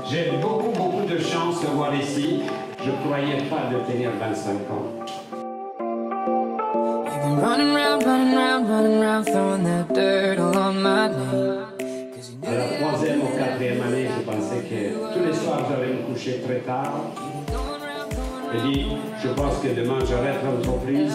J'ai beaucoup de chance de voir ici. Je ne croyais pas de tenir 25 ans. À la troisième ou quatrième année, je pensais que tous les soirs, j'allais me coucher très tard. Je dis, je pense que demain, j'arrête l'entreprise.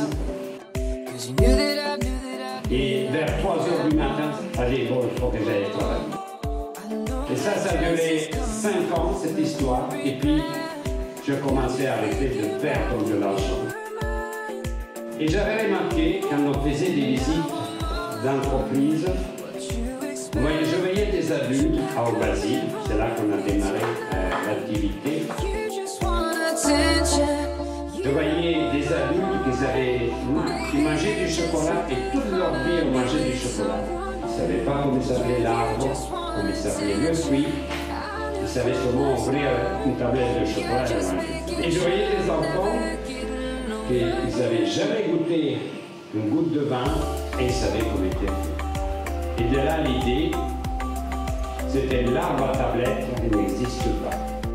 Et vers 3 heures du matin, allez, bon, il faut que j'aille travailler. Et ça a duré 5 ans, cette histoire. Et puis, je commençais à arrêter de perdre de l'argent. Et j'avais remarqué, quand on faisait des visites d'entreprise, je voyais des adultes à Obasi, c'est là qu'on a démarré l'activité. Je voyais des adultes qui mangeaient du chocolat et toute leur vie ont mangé du chocolat. Ils ne savaient pas comment s'appelait l'arbre, comment s'appelait le fruit. Ils savaient seulement ouvrir une tablette de chocolat et manger. Et je voyais des enfants qui n'avaient jamais goûté une goutte de vin et ils savaient comment était fait. Et de là l'idée, c'était l'arbre à tablette qui n'existe pas.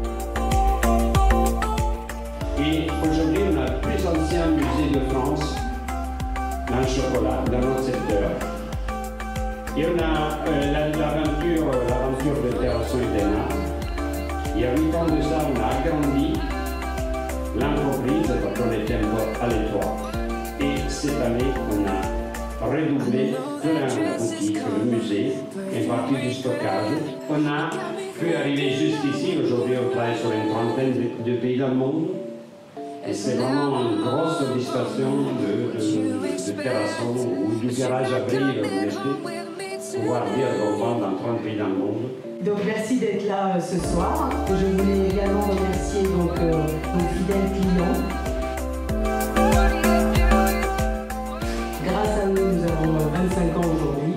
Et aujourd'hui, on a le plus ancien musée de France dans le chocolat, dans notre secteur. Et on a l'aventure de Terrasson et Denard. Il y a 8 ans de ça, on a agrandi l'entreprise parce qu'on était encore à l'étroit. Et cette année, on a redoublé la boutique, le musée, une partie du stockage. On a pu arriver juste ici. Aujourd'hui, on travaille sur une trentaine de pays dans le monde. Et c'est vraiment une grosse satisfaction de Terrasson ou du garage Avril, pouvoir dire qu'on vend dans 30 pays dans le monde. Donc merci d'être là ce soir. Je voulais également remercier nos fidèles clients. Grâce à eux, nous avons 25 ans aujourd'hui.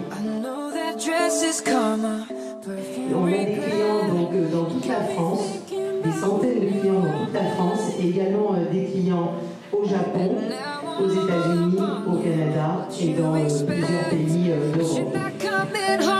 On a des clients donc, dans toute la France, des centaines de clients dans toute la France et également des clients au Japon, aux États-Unis, au Canada et dans plusieurs pays d'Europe.